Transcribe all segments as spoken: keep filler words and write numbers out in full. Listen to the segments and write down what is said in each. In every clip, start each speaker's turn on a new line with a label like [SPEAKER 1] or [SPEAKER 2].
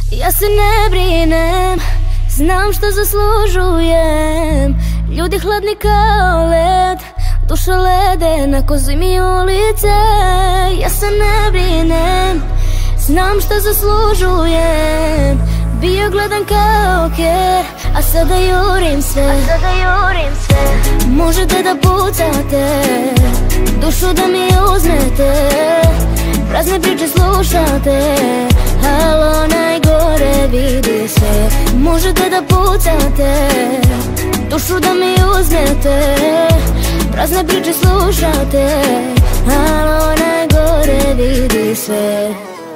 [SPEAKER 1] Ja se ne brinem, znam što zaslužujem. Ljudi hladni kao led, duša ledena ko zimi ulice. Ja se ne brinem, znam što zaslužujem. Bio gledan kao ker, a sada jurim sve. Možete da pucate, dušu da mi uzmete, prazne priče slušate, alo najgore vidi sve. Možete da pucate, dušu da mi uzmete, prazne priče slušate, alo najgore vidi sve.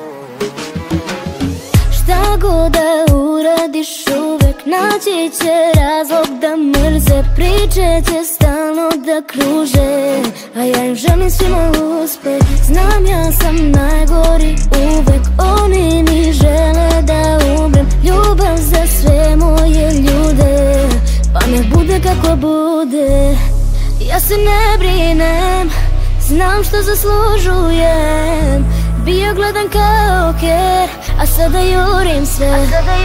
[SPEAKER 1] Šta god da uradiš uvek naći će razlog da mrze. Priče će stalno da kruže, a ja im želim svima uspeh. Znam ja sam najgori uvek, oni mi žele da umrem. Ljubav za sve moje ljude, pa nek bude kako bude. Ja se ne brinem, znam što zaslužujem. Bio gledan kao ker, a sada jurim sve.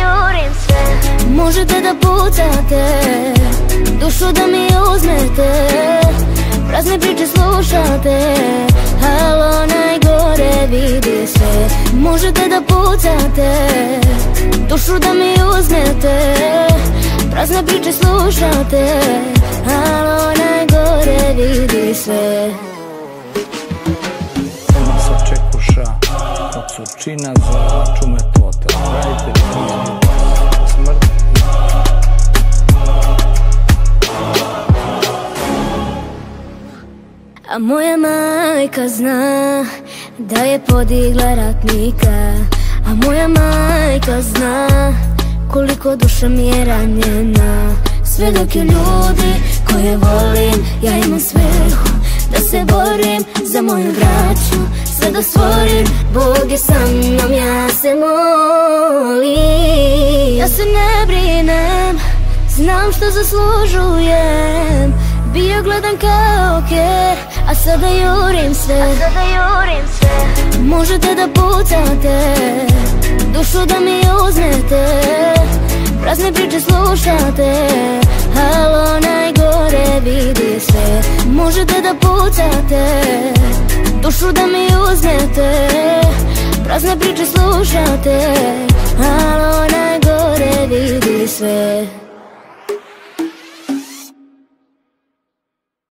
[SPEAKER 1] Možete da pucate, dušu da mi uzmete, prazne priče slušate, alo najgore vidi sve. Možete da pucate, dušu da mi uzmete, prazne priče slušate, alo najgore vidi sve.
[SPEAKER 2] Od Surčina za Čumetota, radite smrt.
[SPEAKER 1] A moja majka zna da je podigla ratnika, a moja majka zna koliko duša mi je ranjena. Sve dok je ljudi koje volim, ja imam svrhu da se borim za moju braću, sve da stvorim. Bog je sa mnom, ja se molim. Ja se ne brinem, znam što zaslužujem. Bio gledan kao ker, a sada jurim sve. Možete da pucate, dušu da mi uzmete, prazne priče slušate, alo najgore vidi sve. Možete da pucate, dušu da mi uzmete, prazne priče slušate, alo najgore vidi sve.